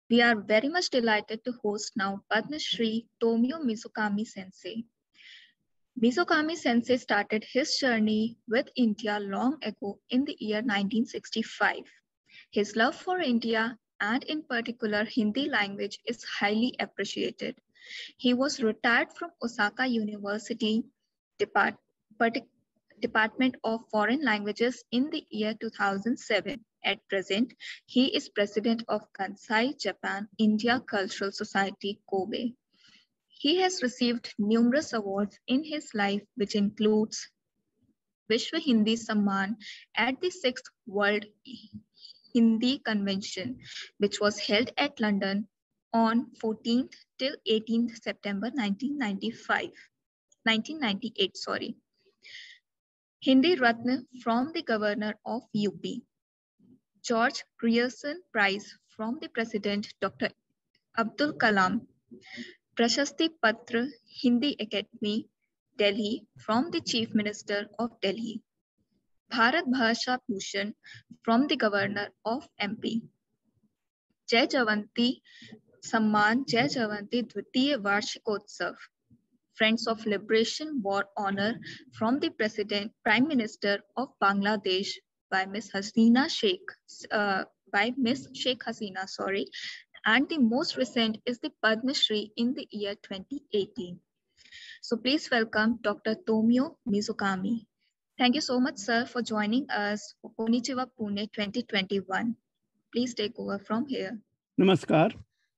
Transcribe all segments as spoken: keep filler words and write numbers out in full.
We are very much delighted to host now Padma Shri Tomio Mizukami Sensei. Mizukami Sensei started his journey with India long ago in the year nineteen sixty-five. His love for India and in particular Hindi language is highly appreciated. He was retired from Osaka University Depart- Partic- Department of Foreign Languages in the year two thousand seven. At present, he is president of Kansai, Japan, India Cultural Society, Kobe. He has received numerous awards in his life, which includes Vishwa Hindi Samman at the sixth World Hindi Convention, which was held at London on fourteenth till eighteenth September nineteen ninety-five, nineteen ninety-eight, sorry. Hindi Ratna from the Governor of U P. George Grierson Prize from the President Doctor Abdul Kalam. Prashasti Patra Hindi Academy, Delhi from the Chief Minister of Delhi. Bharat Bhasha Bhushan from the Governor of M P. Jai Jawanti Samman Jai Jawanti Dvitiya Varshikotsav. Friends of Liberation War Honor from the President, Prime Minister of Bangladesh by Miss Hasina Sheikh, uh, by Miss Sheikh Hasina, sorry. And the most recent is the Padma Shri in the year twenty eighteen. So please welcome Doctor Tomio Mizukami. Thank you so much, sir, for joining us for Konnichiwa Pune twenty twenty-one. Please take over from here. नमस्कार।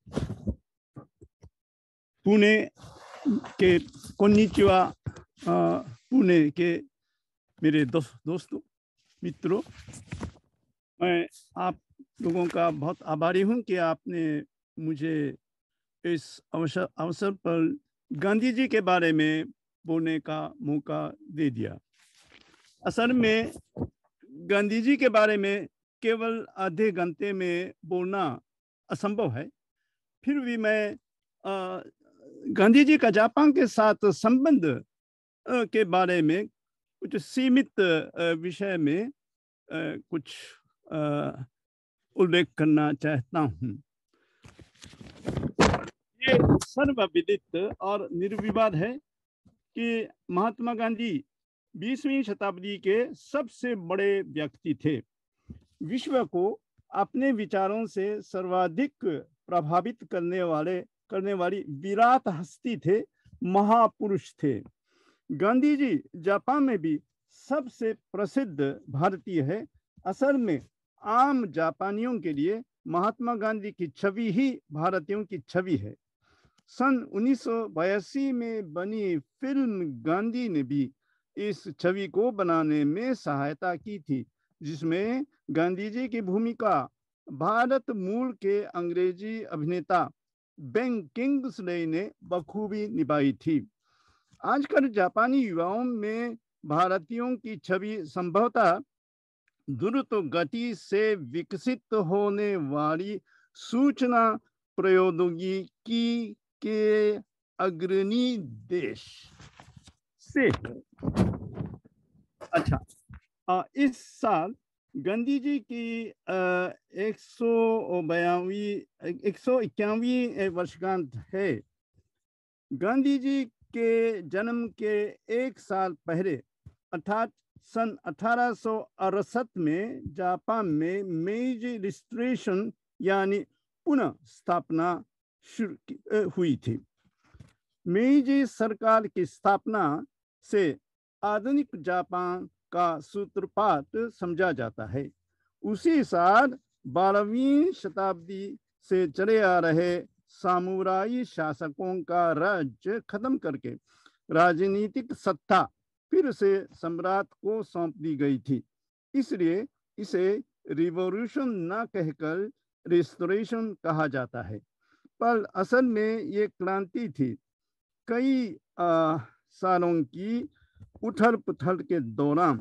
पुणे के कोन्निचिवा पुणे के मेरे दोस्त दोस्तों मित्रों, मैं आप लोगों का बहुत आभारी हूं कि आपने मुझे इस अवसर अवसर पर गांधी जी के बारे में बोलने का मौका दे दिया। असल में गांधी जी के बारे में केवल आधे घंटे में बोलना असंभव है। फिर भी मैं आ, गांधी जी का जापान के साथ संबंध के बारे में कुछ सीमित विषय में आ, कुछ उल्लेख करना चाहता हूँ। ये सर्वविदित और निर्विवाद है कि महात्मा गांधी बीसवीं शताब्दी के सबसे बड़े व्यक्ति थे। विश्व को अपने विचारों से सर्वाधिक प्रभावित करने वाले करने वाली विराट हस्ती थे, महापुरुष थे। गांधी जी जापान में भी सबसे प्रसिद्ध भारतीय है। असल में आम जापानियों के लिए महात्मा गांधी की छवि ही भारतीयों की छवि है। सन उन्नीस सौ बयासी में बनी फिल्म गांधी ने भी इस छवि को बनाने में सहायता की थी, जिसमें गांधी जी की भूमिका भारत मूल के अंग्रेजी अभिनेता बेन किंग्सले ने बखूबी निभाई थी। आजकल जापानी युवाओं में भारतीयों की छवि संभवतः द्रुत गति से विकसित होने वाली सूचना प्रौद्योगिकी के अग्रणी देश से। अच्छा, आ, इस साल गांधी जी की एक सौ बयावी एक सौ इक्यावी वर्षगांठ है। गांधी जी के जन्म के एक साल पहले अर्थात सन अठारह सौ अड़सठ में जापान में मेइजी रिस्टोरेशन यानी पुनः स्थापना शुरू हुई थी। मेइजी सरकार की स्थापना से आधुनिक जापान का सूत्रपात समझा जाता है। उसी साल बारहवीं शताब्दी से चले आ रहे सामुराई शासकों का राज्य खत्म करके राजनीतिक सत्ता फिर से सम्राट को सौंप दी गई थी। इसलिए इसे रिवॉल्यूशन न कहकर रिस्टोरेशन कहा जाता है, पर असल में ये क्रांति थी। कई आ, सालों की उथल पुथल के दौरान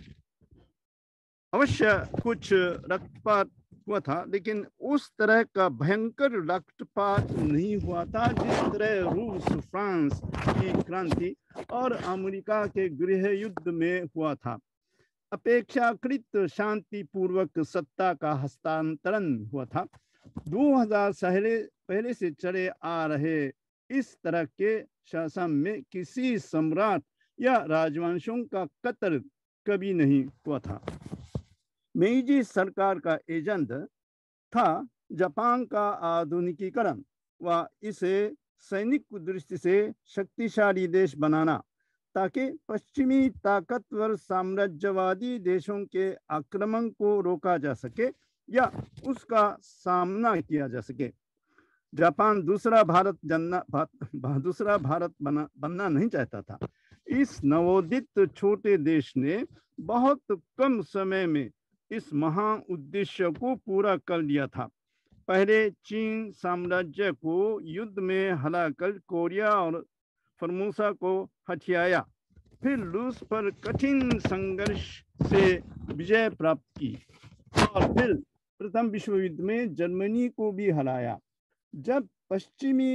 अवश्य कुछ रक्तपात हुआ था, लेकिन उस तरह का भयंकर रक्तपात नहीं हुआ था जिस तरह रूस फ्रांस की क्रांति और अमेरिका के गृह युद्ध में हुआ था। अपेक्षाकृत शांतिपूर्वक सत्ता का हस्तांतरण हुआ था दो हज़ार पहले पहले से चले आ रहे इस तरह के शासन में किसी सम्राट या राजवंशों का कत्ल कभी नहीं हुआ था। मेइजी सरकार का एजेंड था जापान का आधुनिकीकरण व इसे सैनिक दृष्टि से शक्तिशाली देश बनाना, ताकि पश्चिमी ताकतवर साम्राज्यवादी देशों के आक्रमण को रोका जा सके या उसका सामना किया जा सके। जापान दूसरा भारत जनना दूसरा भारत बना बनना नहीं चाहता था। इस नवोदित छोटे देश ने बहुत कम समय में इस महान उद्देश्य को पूरा कर लिया था। पहले चीन साम्राज्य को युद्ध में हराकर कोरिया और फॉर्मोसा को हथियाया, फिर रूस पर कठिन संघर्ष से विजय प्राप्त की और फिर प्रथम विश्व युद्ध में जर्मनी को भी हराया। जब पश्चिमी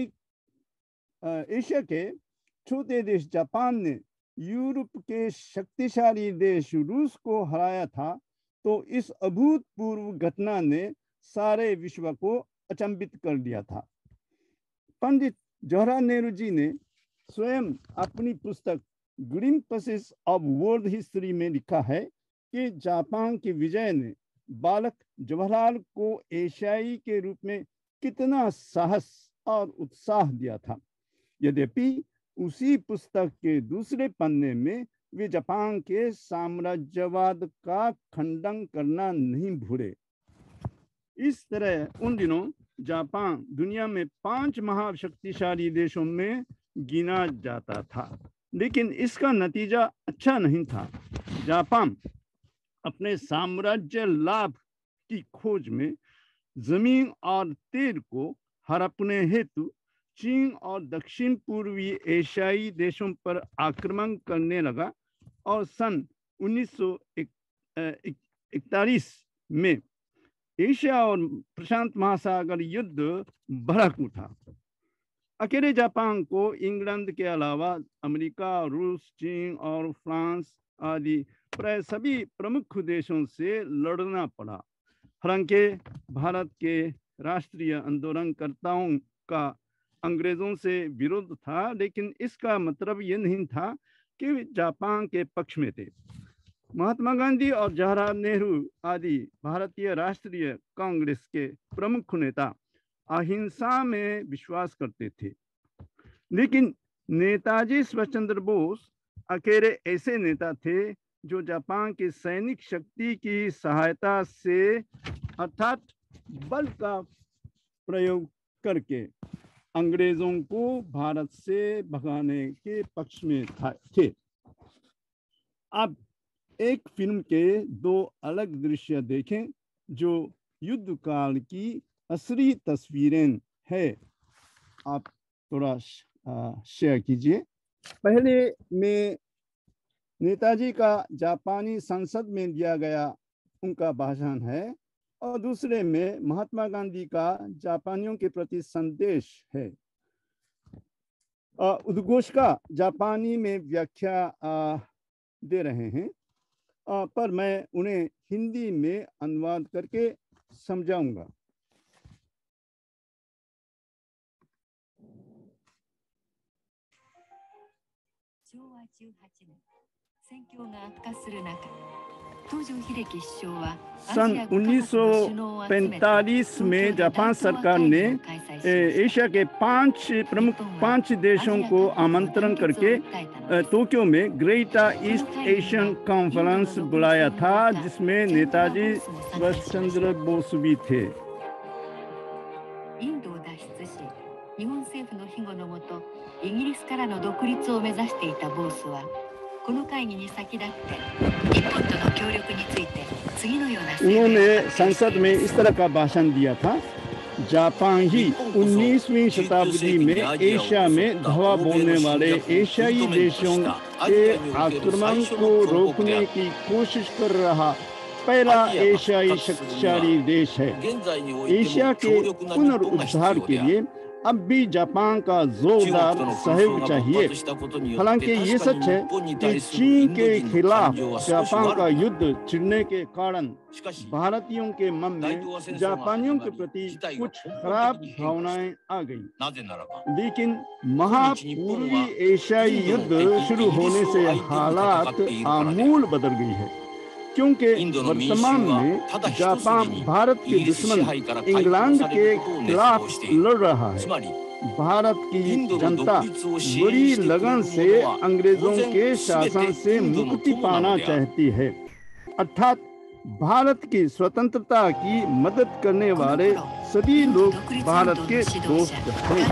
एशिया के छोटे देश जापान ने यूरोप के शक्तिशाली देश रूस को हराया था, तो इस अभूतपूर्व घटना ने सारे विश्व को अचंभित कर दिया था। पंडित जवाहरलाल नेहरू जी ने स्वयं अपनी पुस्तक ग्लिम्पसेस ऑफ वर्ल्ड हिस्ट्री में लिखा है कि जापान की विजय ने बालक जवाहरलाल को एशियाई के रूप में कितना साहस और उत्साह दिया था। यद्यपि उसी पुस्तक के दूसरे पन्ने में वे जापान के साम्राज्यवाद का खंडन करना नहीं भूले। इस तरह उन दिनों जापान दुनिया में पांच महाशक्तिशाली देशों में गिना जाता था, लेकिन इसका नतीजा अच्छा नहीं था। जापान अपने साम्राज्य लाभ की खोज में जमीन और तेल को हड़पने हेतु चीन और दक्षिण पूर्वी एशियाई देशों पर आक्रमण करने लगा और सन उन्नीस सौ इकतालीस में एशिया और प्रशांत महासागर युद्ध भड़क उठा। अकेले जापान को इंग्लैंड के अलावा अमेरिका, रूस, चीन और फ्रांस आदि प्राय सभी प्रमुख देशों से लड़ना पड़ा। हालांकि भारत के राष्ट्रीय आंदोलनकर्ताओं का अंग्रेजों से विरोध था, लेकिन इसका मतलब ये नहीं था कि वे जापान के पक्ष में थे। महात्मा गांधी और जवाहरलाल नेहरू आदि भारतीय राष्ट्रीय कांग्रेस के प्रमुख नेता अहिंसा में विश्वास करते थे, लेकिन नेताजी सुभाष चंद्र बोस अकेले ऐसे नेता थे जो जापान की सैनिक शक्ति की सहायता से अर्थात बल का प्रयोग करके अंग्रेजों को भारत से भगाने के पक्ष में थे। अब एक फिल्म के दो अलग दृश्य देखें जो युद्ध काल की असली तस्वीरें हैं। आप थोड़ा शेयर कीजिए। पहले में नेताजी का जापानी संसद में दिया गया उनका भाषण है और दूसरे में महात्मा गांधी का जापानियों के प्रति संदेश है। उद्घोषका जापानी में व्याख्या दे रहे हैं, आ, पर मैं उन्हें हिंदी में अनुवाद करके समझाऊंगा। しょうわじゅうはちねん、戦況が悪化する中、東條英機首相は सन उन्नीस सौ पैंतालीस में जापान सरकार ने एशिया के पांच प्रमुख पांच देशों को आमंत्रण करके टोक्यो में ग्रेटर ईस्ट एशियन कॉन्फ्रेंस बुलाया था, जिसमें नेताजी सुभाष चंद्र बोस भी थे। インドを脱出し、日本政府の庇護のもとイギリスからの独立を目指していたボースはこの会議に先立って日本との協力について次のような声明を उन्होंने संसद में इस तरह का भाषण दिया था। जापान ही उन्नीसवीं शताब्दी में एशिया में धावा बोलने वाले एशियाई देशों के आक्रमण को रोकने की कोशिश कर रहा पहला एशियाई शक्तिशाली देश है। एशिया के पुनरुद्धार के लिए अब भी जापान का जोरदार सहयोग चाहिए। हालांकि ये सच है कि चीन के खिलाफ जापान का युद्ध छिड़ने के कारण भारतीयों के मन में जापानियों के प्रति कुछ खराब भावनाएं आ गईं। लेकिन महापूर्वी एशियाई युद्ध शुरू होने से हालात आमूल बदल गई है, क्योंकि वर्तमान में जापान भारत के दुश्मन इंग्लैंड के खिलाफ लड़ रहा है। भारत की जनता बड़ी लगन से अंग्रेजों के शासन से मुक्ति पाना चाहती है, अर्थात भारत की स्वतंत्रता की मदद करने वाले सभी लोग भारत के दोस्त हैं।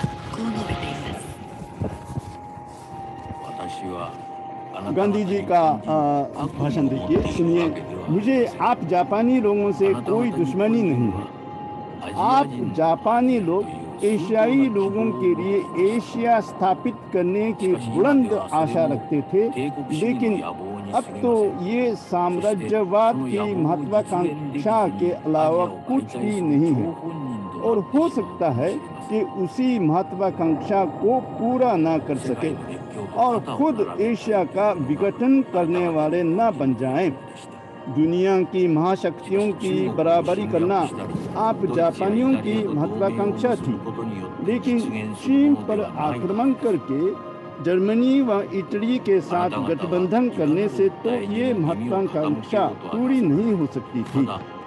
गांधी जी का भाषण देखिए, सुनिए। मुझे आप जापानी लोगों से कोई दुश्मनी नहीं है। आप जापानी लोग एशियाई लोगों के लिए एशिया स्थापित करने की बुलंद आशा रखते थे, लेकिन अब तो ये साम्राज्यवाद की महत्वाकांक्षा के अलावा कुछ भी नहीं है, और हो सकता है कि उसी महत्वाकांक्षा को पूरा ना कर सके और खुद एशिया का विघटन करने वाले न बन जाएं। दुनिया की महाशक्तियों की बराबरी करना आप जापानियों की महत्वाकांक्षा थी, लेकिन चीन पर आक्रमण करके जर्मनी व इटली के साथ गठबंधन करने से तो ये महत्वाकांक्षा पूरी नहीं हो सकती थी।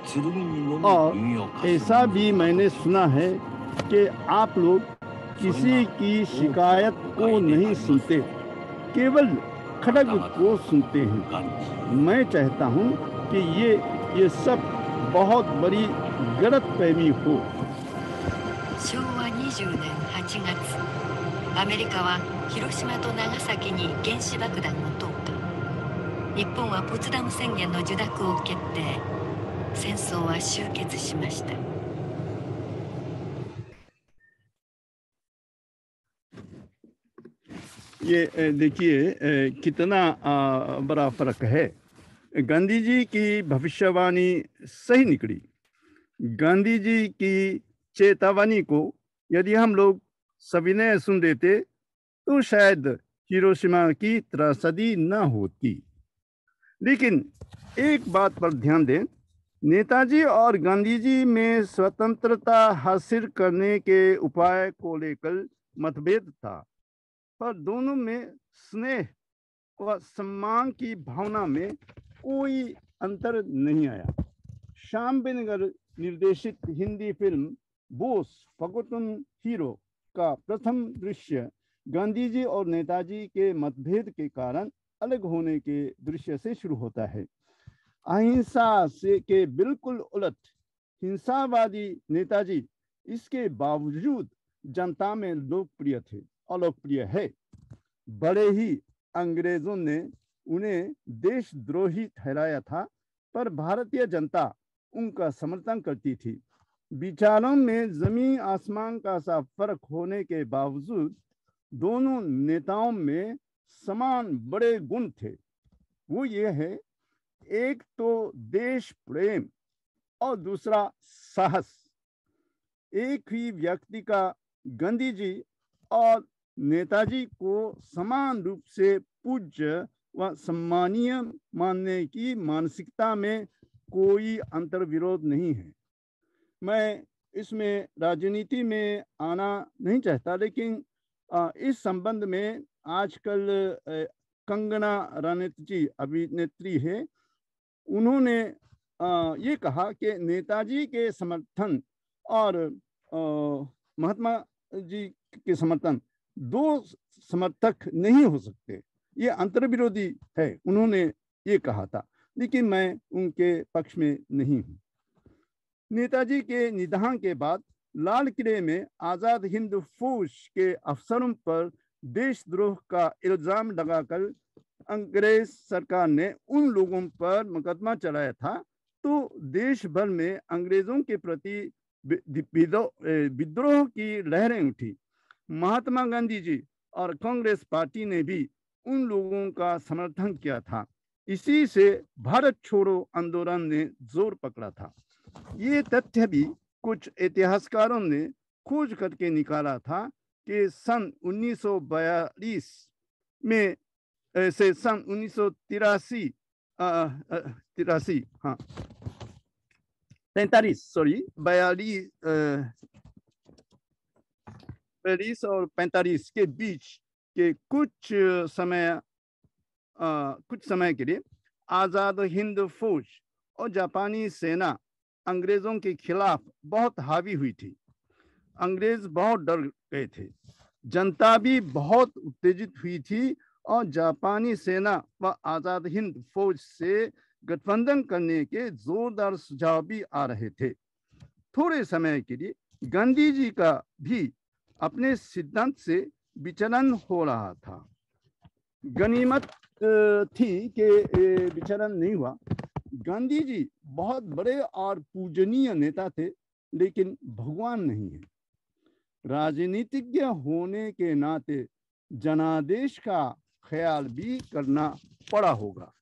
और ऐसा भी मैंने सुना है कि आप लोग किसी की शिकायत को नहीं सुनते, केवल खड़ग को सुनते हैं। मैं चाहता हूं कि ये ये सब बहुत बड़ी गलतफहमी हो। しょうわにじゅうねんはちがつ、アメリカは広島と長崎に原子爆弾を投下。日本はポツダム宣言の受諾を決定。戦争は終結しました。 ये देखिए कितना बड़ा फर्क है। गांधी जी की भविष्यवाणी सही निकली। गांधी जी की चेतावनी को यदि हम लोग सविनय सुन लेते तो शायद हिरोशिमा की त्रासदी न होती। लेकिन एक बात पर ध्यान दें, नेताजी और गांधी जी में स्वतंत्रता हासिल करने के उपाय को लेकर मतभेद था, पर दोनों में स्नेह व सम्मान की भावना में कोई अंतर नहीं आया। श्याम बेनेगल निर्देशित Hindi film Bose forgotten hero का प्रथम दृश्य गांधी जी और नेताजी के मतभेद के कारण अलग होने के दृश्य से शुरू होता है। अहिंसा से के बिल्कुल उलट हिंसावादी नेताजी इसके बावजूद जनता में लोकप्रिय थे, अलोकप्रिय है। बड़े ही अंग्रेजों ने उन्हें देशद्रोही ठहराया था, पर भारतीय जनता उनका समर्थन करती थी। विचारों में जमीन आसमान का सा फर्क होने के बावजूद दोनों नेताओं में समान बड़े गुण थे। वो ये है, एक तो देश प्रेम और दूसरा साहस। एक ही व्यक्ति का गांधी जी और नेताजी को समान रूप से पूज्य व सम्मानीय मानने की मानसिकता में कोई अंतर विरोध नहीं है। मैं इसमें राजनीति में आना नहीं चाहता, लेकिन इस संबंध में आजकल कंगना रनौत जी अभिनेत्री है, उन्होंने ये कहा कि नेताजी के समर्थन और महात्मा जी के समर्थन दो समर्थक नहीं हो सकते, ये अंतर्विरोधी है, उन्होंने ये कहा था। लेकिन मैं उनके पक्ष में नहीं हूँ। नेताजी के निधन के बाद लाल किले में आज़ाद हिंद फौज के अफसरों पर देशद्रोह का इल्जाम लगाकर अंग्रेज सरकार ने उन लोगों पर मुकदमा चलाया था, तो देश भर में अंग्रेजों के प्रति विद्रोह की लहरें उठी। महात्मा गांधी जी और कांग्रेस पार्टी ने भी उन लोगों का समर्थन किया था। इसी से भारत छोड़ो आंदोलन ने जोर पकड़ा था। ये तथ्य भी कुछ इतिहासकारों ने खोज करके निकाला था कि सन उन्नीस सौ बयालीस में से सन उन्नीस सौ तिरासी तिरासी हाँ तैतालीस सॉरी बयालीस बयालीस और पैंतालीस के बीच के कुछ समय आ, कुछ समय के लिए आज़ाद हिंद फौज और जापानी सेना अंग्रेजों के खिलाफ बहुत हावी हुई थी। अंग्रेज बहुत डर गए थे, जनता भी बहुत उत्तेजित हुई थी और जापानी सेना व आज़ाद हिंद फौज से गठबंधन करने के जोरदार सुझाव भी आ रहे थे। थोड़े समय के लिए गांधी जी का भी अपने सिद्धांत से विचलन हो रहा था। गनीमत थी कि विचलन नहीं हुआ। गांधी जी बहुत बड़े और पूजनीय नेता थे, लेकिन भगवान नहीं है। राजनीतिज्ञ होने के नाते जनादेश का ख्याल भी करना पड़ा होगा।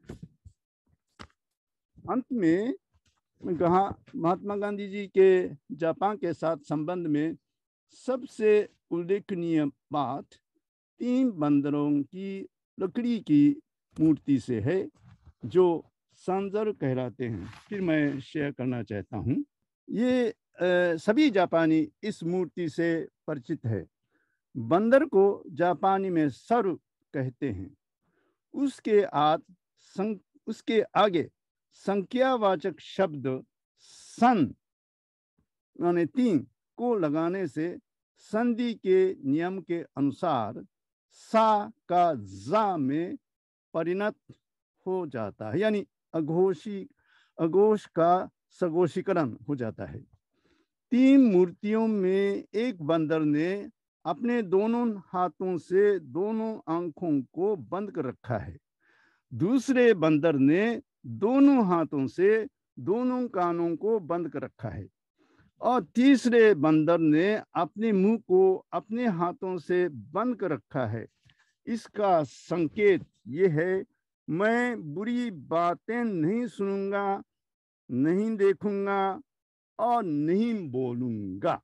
अंत में कहा, महात्मा गांधी जी के जापान के साथ संबंध में सबसे उल्लेखनीय बात तीन बंदरों की लकड़ी की मूर्ति से है, जो सांजर कहलाते हैं। फिर मैं शेयर करना चाहता हूँ। ये आ, सभी जापानी इस मूर्ति से परिचित है। बंदर को जापानी में सर कहते हैं। उसके आद सं, उसके आगे संख्यावाचक शब्द सन यानी तीन को लगाने से संधि के नियम के अनुसार सा का जा में परिणत हो जाता है, यानी अघोषी अघोष का सघोषीकरण हो जाता है। तीन मूर्तियों में एक बंदर ने अपने दोनों हाथों से दोनों आंखों को बंद कर रखा है। दूसरे बंदर ने दोनों हाथों से दोनों कानों को बंद कर रखा है और तीसरे बंदर ने अपने मुंह को अपने हाथों से बंद कर रखा है। इसका संकेत ये है, मैं बुरी बातें नहीं सुनूंगा, नहीं देखूंगा और नहीं बोलूंगा।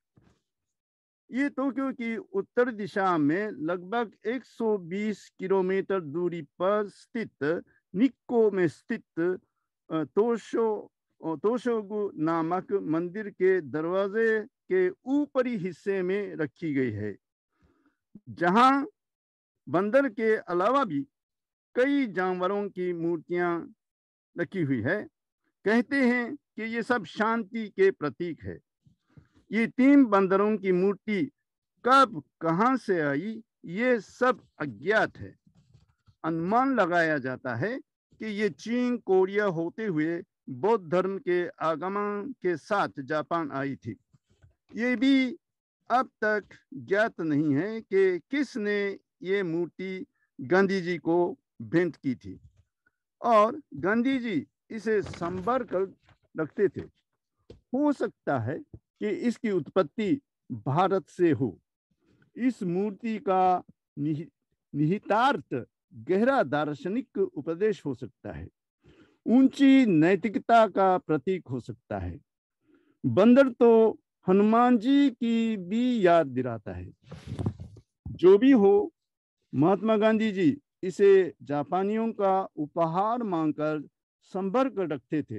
ये टोक्यो की उत्तर दिशा में लगभग एक सौ बीस किलोमीटर दूरी पर स्थित निक्को में स्थित तोशो तोशोगु नामक मंदिर के दरवाजे के ऊपरी हिस्से में रखी गई है, जहां बंदर के अलावा भी कई जानवरों की मूर्तियां रखी हुई है। कहते हैं कि ये सब शांति के प्रतीक है। ये तीन बंदरों की मूर्ति कब कहां से आई, ये सब अज्ञात है। अनुमान लगाया जाता है कि ये चीन कोरिया होते हुए बौद्ध धर्म के आगमन के साथ जापान आई थी। ये भी अब तक ज्ञात नहीं है कि किसने ये मूर्ति गांधी जी को भेंट की थी और गांधी जी इसे संभाल कर रखते थे। हो सकता है कि इसकी उत्पत्ति भारत से हो। इस मूर्ति का निहितार्थ गहरा दार्शनिक उपदेश हो सकता है, ऊंची नैतिकता का प्रतीक हो सकता है। बंदर तो हनुमान जी की भी याद दिलाता है। जो भी हो, महात्मा गांधी जी इसे जापानियों का उपहार मांगकर संभाल कर रखते थे।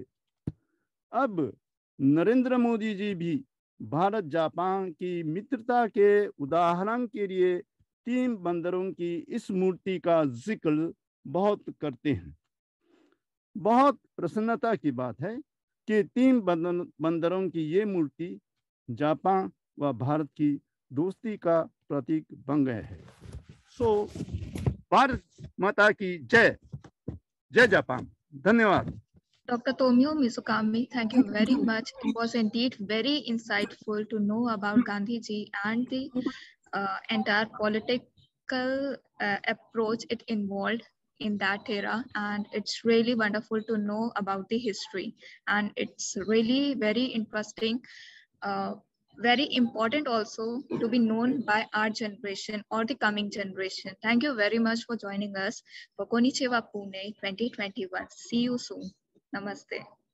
अब नरेंद्र मोदी जी भी भारत जापान की मित्रता के उदाहरण के लिए तीन बंदरों की इस मूर्ति का जिक्र बहुत करते हैं। बहुत प्रसन्नता की बात है कि तीन बंदरों की ये मूर्ति जापान व भारत की दोस्ती का प्रतीक बन गए हैं। सो भारत माता की जय, जय जापान। धन्यवाद। Doctor Tomio Mizukami, thank you very much. It was indeed very insightful to know about Gandhiji and the uh, entire political uh, approach it involved in that era. And it's really wonderful to know about the history. And it's really very interesting, uh, very important also to be known by our generation or the coming generation. Thank you very much for joining us for Konichiwa Pune twenty twenty-one. See you soon. Namaste.